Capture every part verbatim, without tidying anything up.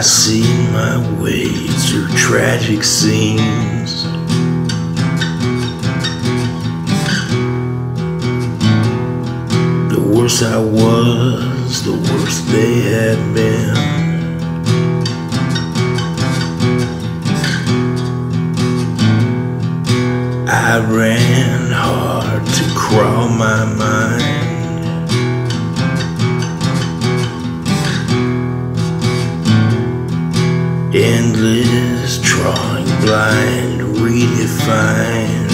see my way through tragic scenes. The worse I was, the worse they had been. I ran hard to crawl my mind. Endless, drawing blind, redefined.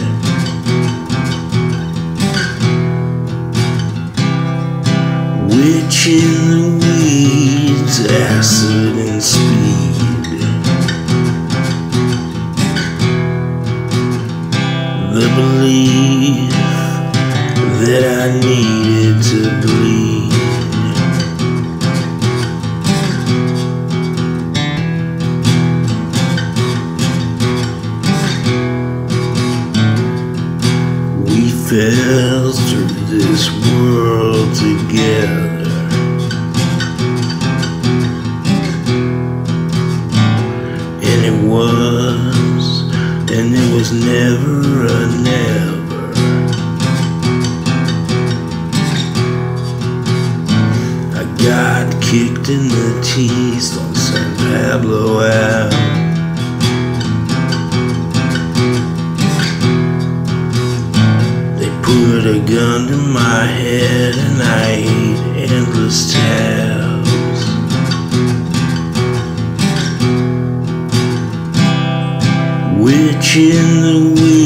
Witch in the weeds, acid and speed. The belief that I needed to bleed. We fell through this world together. And it was, and it was never a never. I got kicked in the teeth on San Pablo Ave. Put a gun to my head and I ate endless tabs. Witch in the weeds.